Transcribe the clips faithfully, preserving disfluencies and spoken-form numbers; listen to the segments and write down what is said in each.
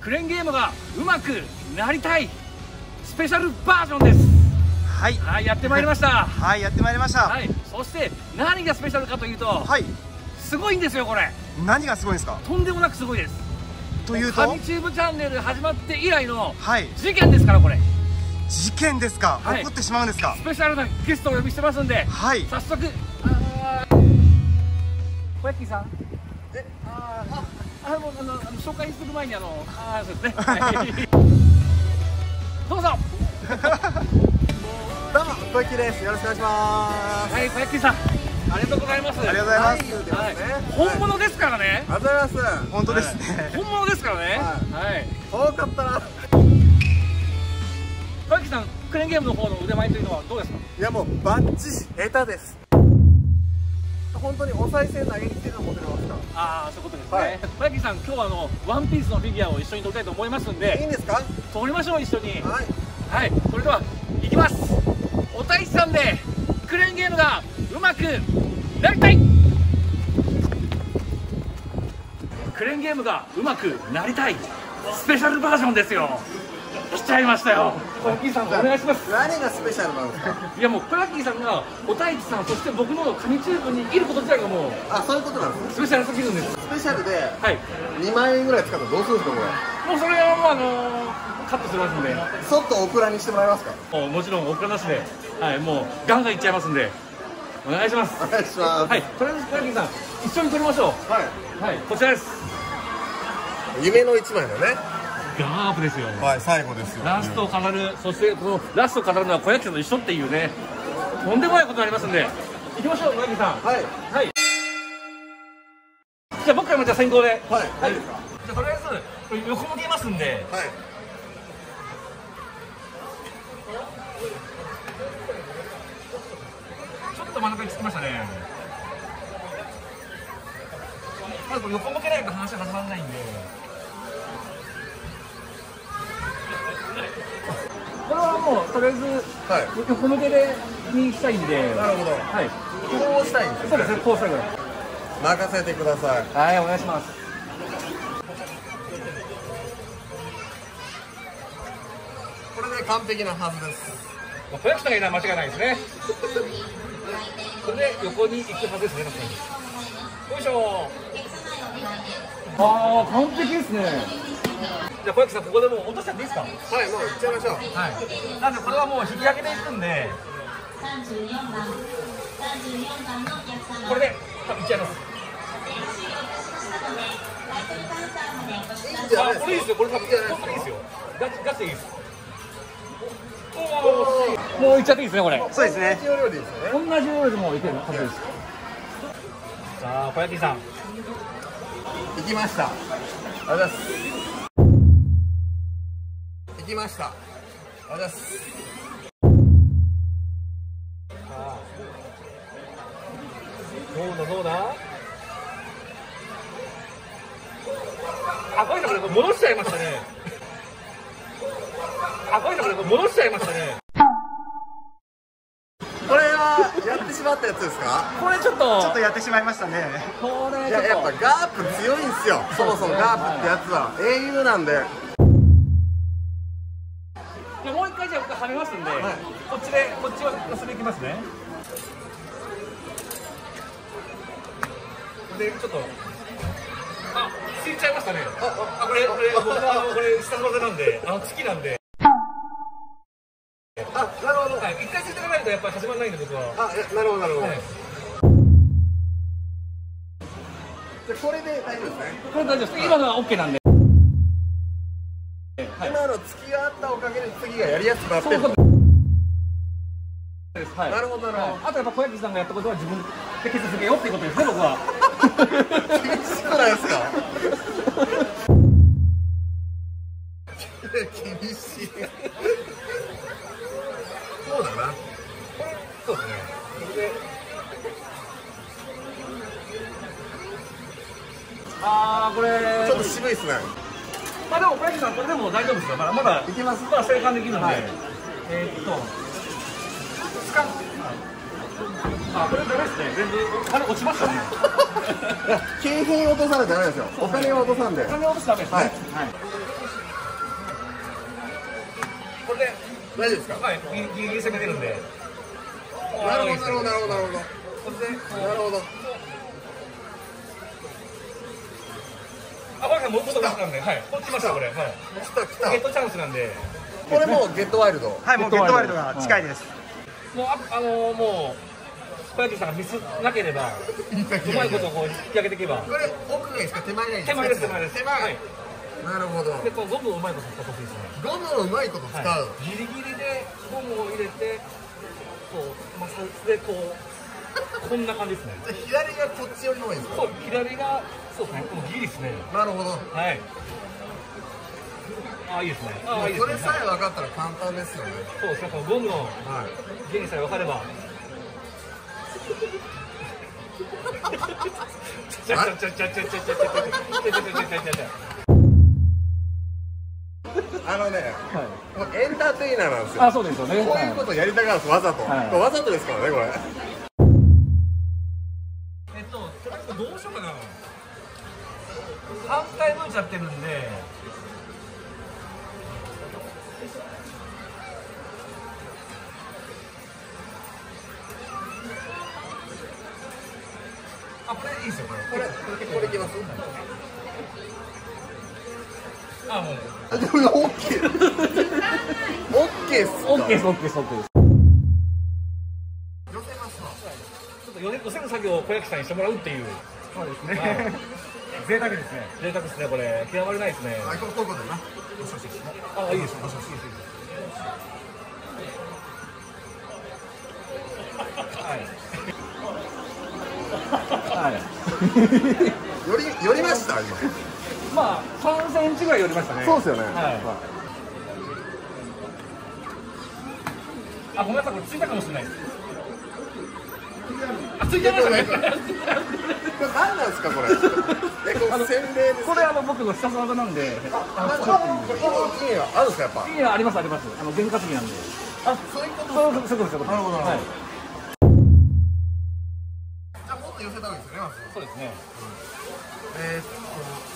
クレーンゲームがうまくなりたいスペシャルバージョンです。 はい、 はい、やってまいりましたはい、やってまいりました。 はい、そして何がスペシャルかというと、 はい、 すごいんですよこれ。 何がすごいんですか？ とんでもなくすごいです。 というと、 神チューブチャンネル始まって以来のはい事件ですからこれ。 事件ですか？ はい、 起こってしまうんですか？ スペシャルなゲストをお呼びしてますんで、 はい、 早速、あー小焼さん、え、あーあ、あの、あの、紹介する前にあの、あーそうですね。はい、どうぞ。 どうも、小雪です。よろしくお願いします。 はい、小焼さん、ありがとうございます。 ありがとうございます。 はい、本物ですからね。 ありがとうございます。 本当ですね。 本物ですからね。はい。 遠かったな。 小焼さん、クレーンゲームの方の腕前というのはどうですか？ いやもうバッチシ下手です。本当にお賽銭投げに来てるの持ってますか？ ああ、そういうことですね。 はい、 小焼さん、今日はあのワンピースのフィギュアを一緒に撮りたいと思いますんで。 いいんですか？ 撮りましょう、一緒に。 はい。 はい、それでは行きます。お太一さんでクレーンゲームがうまくなりたい。クレーンゲームがうまくなりたいスペシャルバージョンですよ。来ちゃいましたよ。小焼さん、お願いします。 何がスペシャルなんですか？ いやもう小焼さんがお太一さん、そして僕の神チューブにいること自体がもうあ、そういうことなんですね。 スペシャルすぎるんです。 スペシャルではいにまん円ぐらい使ったらどうするんですかこれ？ もうそれはもうあのー、カットしますんで、 そっとオクラにしてもらえますか？ もうもちろんお金なしで、はい、もうガンガンいっちゃいますんでお願いします。 お願いします。 はい、とりあえず小焼さん一緒に撮りましょう。 はい。 はい、こちらです。 夢の一枚だね。 ガープですよ。 はい、最後ですよ。 ラストを飾る、そしてこのラストを飾るのは小焼さんと一緒っていうね、とんでもないことになりますんで、行きましょう、小焼さん。 はい。 はい。じゃあ僕からもじゃあ先行で。はい。 はい。 じゃあとりあえず横向けますんで。 はい。 ちょっと真ん中につきましたね。まずこれ横向けないと話が始まらないんで。これはもうとりあえず、はい、横向けでにしたいんで。 なるほど。 はい。 こうしたいんですね。 そうですね。こうしたいぐらい。 任せてください。 はい、お願いします。 これで完璧なはずです。 小焼さんがいない間違いないですね。これで横に行くはずですね。確かに。よいしょ。ああ、完璧ですね。じゃあ小焼さん、ここでもう落としちゃっていいですか？はい、 もう行っちゃいましょう。 はい。なんでこれはもう引き上げていくんで、これでいっちゃいます。 いいんじゃないですか？ あ、これいいですよ。これ多分いいですよ。ガチガチでいいです。もういっちゃっていいですね、これ。 そうですね。 同じ要領でいいですよね。 同じ要領でもいけるはずです。さあ、小焼さん。 行きました。ありがとうございます。行きました。ありがとうございます。 どうだどうだ。あ、これだから戻しちゃいましたね。あ、これだから戻しちゃいましたね。 これはやってしまったやつですか？ これちょっとちょっとやってしまいましたね。 これいや、やっぱガープ強いんですよ。そもそもガープってやつは英雄なんで。 じゃもう一回じゃあ僕はめますんで、はい、こっちでこっちはそれいきますね。でちょっとあついちゃいましたね。ああこれこれ僕はあのこれ下の技なんであの月なんで。 あ、なるほど。 はい、一回ついていかないとやっぱり始まらないんで僕は。 あ、なるほどなるほど。 はい、 じゃこれで大丈夫ですね。 これ大丈夫です。今のは OK なんで。 今の月があったおかげで次がやりやすくなってる。 そうです。はい。 なるほどなるほど。 あとやっぱ小焼さんがやったことは自分でケツつけようっていうことですね、僕は。 厳しくないですか？厳しい。そうだな。 そうですね。であーこれちょっと渋いですね。 まあでも小焼さんこれでも大丈夫ですよ。まだまだいけます。 まだ生還できるんで。はい、えー、っとスカン。あこれダメですね。全部金落ちましたね。 景品落とされてダメですよ。お金を落とさんで。 お金落としダメですね。 はい。 はい大丈夫ですか？ はい、ギリギリ攻めてるんで。 なるほどなるほどなるほどなるほど。 それで、 なるほど。 あ、これもうちょっとなんで、はい、こっち来ましたこれ、はい。 来た来た。 ゲットチャンスなんで。 これもうゲットワイルド。 はい、もうゲットワイルドが近いです。 もうあ、あのもう小焼さんがミスなければ、うまいことこう引き上げていけば。 これ奥がいいですか？手前がいいですか？ 手前です手前です。 手前。なるほど。 で、このゴムをうまいこと使ってほしいですね。 ゴムをうまいこと使う。 ギリギリでゴムを入れて、こう摩擦でこうこんな感じですね。 左がこっち寄りの方がいいですか？ そう、左がそうですね。このギリですね。 なるほど。 はい。あ、いいですね。あ、いいですね。 それさえ分かったら簡単ですよね。 そうですね。このゴムの原理さえ分かれば。ちゃちゃちゃちゃちゃちゃちゃちゃちゃちゃちゃちゃちゃちゃ。 あのね、もうエンターテイナーなんですよ。 あ、そうですよね。 こういうことやりたがるんです、わざと。わざとですからね、これ。 えっと、どうしようかな。反対向いちゃってるんで。あ、これいいですよ、これ。 これ、これいきます。 あ、もう。 でも、オッケー。オッケーっす。 オッケーです、オッケーです、オッケーです。 寄せますわ。 ちょっと寄せる作業を小焼さんにしてもらうっていう。 そうですね。贅沢ですね。 贅沢ですね、これ。極まりないですね。 あ、こういうことだな。よしよしよし。 あ、いいですね。はい。はい。 寄り、寄りました、今。 まあ、三センチぐらい寄りましたね。 そうですよね。 はい。あ、ごめんなさい、これついたかもしれないです。あ、ついてましたね。 これ何なんですか、これ。え、これ洗礼です。 これあの僕の必殺技なんで。 あ、なんか、これいいのあるんですか、やっぱ。 いや、ありますあります。あの験担ぎなんで。 あ、そういうこと。 そうそうそうそう。 なるほど。 はい。 じゃあ、もっと寄せた方がいいですね、まず。 そうですね。 えーっと。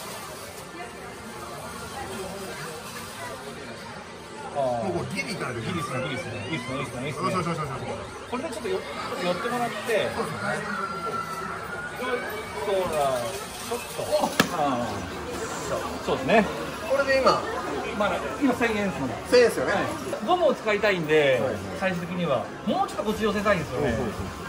もうこれギリからでギリですね、ギリですね。いいですね、いいですね、いいですね。 よしよしよしよし。 これでちょっとよ寄ってもらって。 そうですね。 ほら、ちょっと。ああ。そうですね。 これで今。 まあ、今千円ですもんね。 千円ですよね。 ゴムを使いたいんで、最終的にはもうちょっとこっち寄せたいんですよね。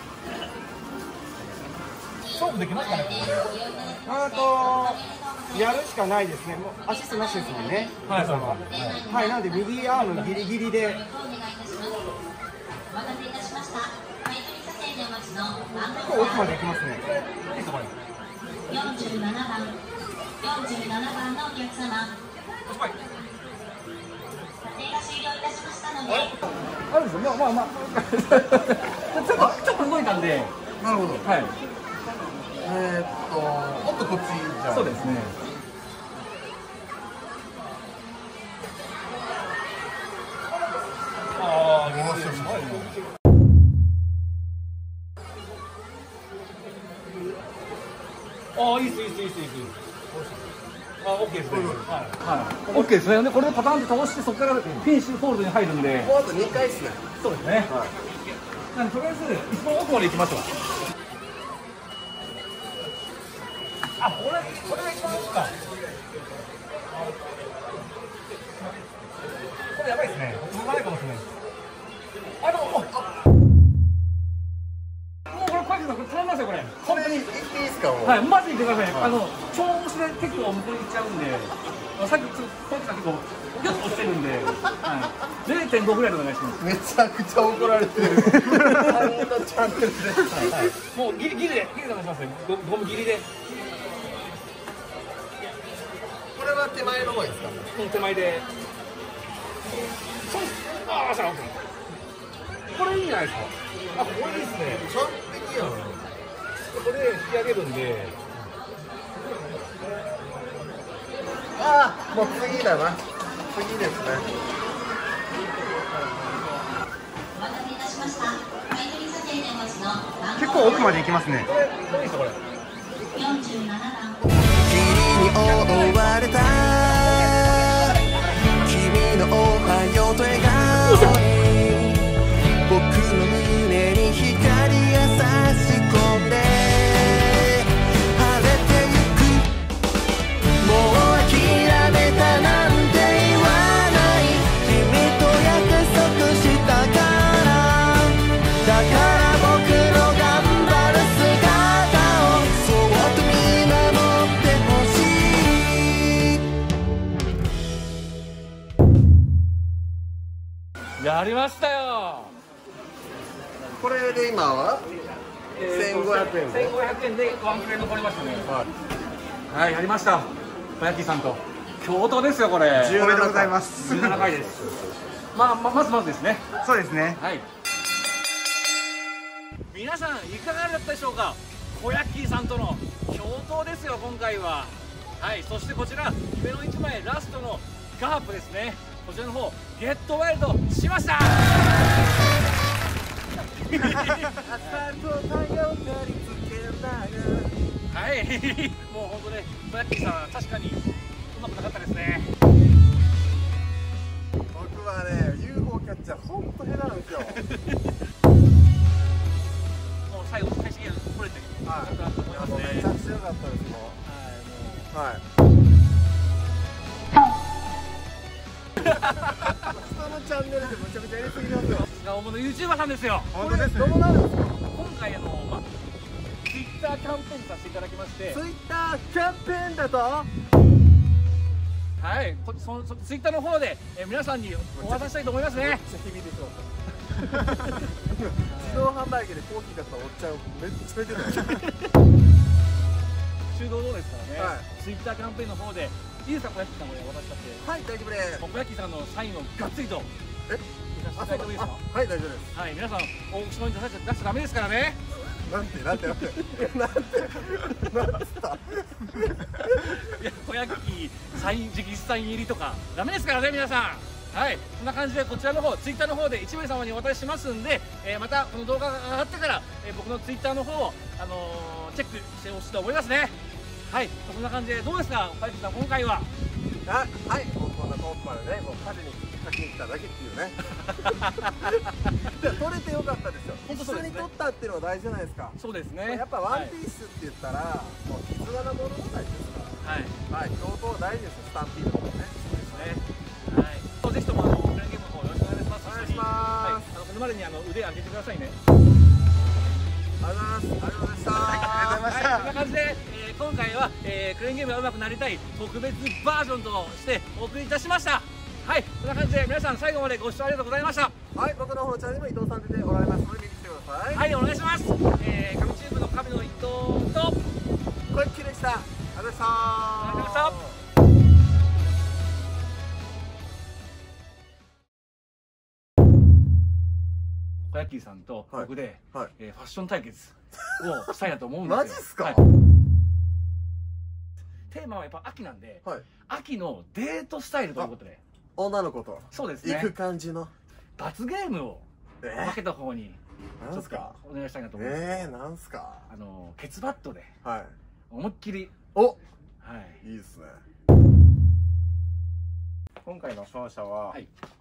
勝負できますかね。 あとやるしかないですね。もうアシストなしですもんね。 はい、そうはい、なので右アームギリギリで。結構奥まで行きますね。 よんじゅうななばん、よんじゅうななばんのお客様。撮影が終了いたしましたので。 あるんですよ。まあまあまあ。ちょっとちょっと動いたんで。 なるほど。 はい。 えーっと、もっとこっちじゃあ。 そうですね。ああ、よしよし。ああ、いいです、いいです、いいです、いいです。あ、オッケーですね。はい。はい。オッケーですね。で、これでパターンって倒して、そこからフィニッシュホールドに入るんで。 もうあとにかいですね。 そうですね。はい。なんで、とりあえず、一番奥まで行きますわ。あ、これ、これが一番奥か。これやばいですね。動かないかもしれないです。あ、でも、もう、もうこれ、小池さん、これ頼みますよ、これ。 これに行っていいですか、もう。 はい、マジで言ってください。あの、超押しで結構向こうに行っちゃうんで。さっき、ちょっと、小池さん結構、ギュッと押してるんで。はい。ゼロてんごぐらいでお願いします。 めちゃくちゃ怒られてる。あんなチャンネルで。 はい。もう、ギリギリで、ギリでお願いしますね。ゴゴムギリで。 これは手前の方がいいですか。 この手前で。そう。ああ、さあ、これいいじゃないですか。あ、これいいですね。 完璧やん。 これで引き上げるんで。 ああ、もう次だな。次ですね。 結構奥まで行きますね。 これ、どうですか、これ。 よんじゅうななばん。 霧に覆われた君のおはようと笑顔にやりましたよ。 これで今はせんごひゃくえんでせんごひゃくえんでワンクレ残りましたね。はい、やりました。小焼さんと京都ですよこれ。 おめでとうございます。 じゅうななかいです。まあ、ままずまずですね。 そうですね。 はい。皆さんいかがだったでしょうか。小焼さんとの共闘ですよ今回は。はい、そしてこちら夢の一枚ラストのガープですね。こちらの方ゲットワイルドしました。はい、もう本当ね、小焼さん確かにうまくなかったですね。 僕はね、ユーフォー キャッチャー本当下手なんですよ。 もう最後最終ゲーム取れてよかったなと思いますね。 めちゃくちゃ良かったですもん。はい、もう。はい。人のチャンネルでむちゃくちゃやりすぎますよ。 大物 ユーチューバー さんですよ。 本当ですね。どうなるんですか。 今回あのまあツイッターキャンペーンさせていただきまして。 ツイッターキャンペーンだと。 はい、こそそツイッターの方で、えー、皆さんにお渡ししたいと思いますね。 めっちゃ響いてしまった。自動販売機でコーヒー買ったおっちゃんめっちゃ出てた。 中道どうですからね。 はい、 ツイッターキャンペーンの方でいいですか、小焼さんこれ渡しちゃって。 はい、大丈夫です。 小焼さんのサインをがっつりとえさせていただいてもいいですか。 はい、大丈夫です。 はい、皆さんオークションに出しちゃ出しちゃダメですからね。 なんてなんてなんてなんてなんつった。 いや、小焼サイン直筆サイン入りとかダメですからね皆さん。はい、そんな感じでこちらの方ツイッターの方でいち名様にお渡ししますんで、えー、またこの動画が上がってから、えー、僕のツイッターの方を、あのー、チェックしてほしいと思いますね。はい、そんな感じでどうですか小焼さん今回は。 あ、はい、もうこんな遠くまでね、もう火事にかけに来ただけっていうね。いや、撮れてよかったですよ。 本当そうですね。 一緒に撮ったっていうのが大事じゃないですか。 そうですね。 やっぱワンピースって言ったら、もう絆なものが大事ですから。はい、はい、共闘大事ですよ、スタンピードとかね。 そうですね。はい、ぜひともあのオンラインゲームの方よろしくお願いします。 お願いします。 はい、あのこのまでにあの腕上げてくださいね。 ありがとうございます。ありがとうございました。 はい、そんな感じで、えー、今回は、えー、クレーンゲームが上手くなりたい特別バージョンとしてお送りいたしました。はい、そんな感じで皆さん最後までご視聴ありがとうございました。 はい、僕の方のチャンネルも伊藤さん出ておられますので見に来てください。 はい、お願いします。えー、神チューブの神の伊藤と小雪でした。ありがとうございました。 ありがとうございました。小焼さんと僕で、はいはい、えー、ファッション対決をしたいなと思うんですよ。 マジっすか、はい、 テーマはやっぱ秋なんで、 はい、 秋のデートスタイルということで女の子とそうですね、 行く感じの罰ゲームを分けた方にちょっとお願いしたいなと思います。 えー、なんすか。 あのケツバットで思いっきり、 はい、お、 はい、 いいですね。 今回の勝者は、はい、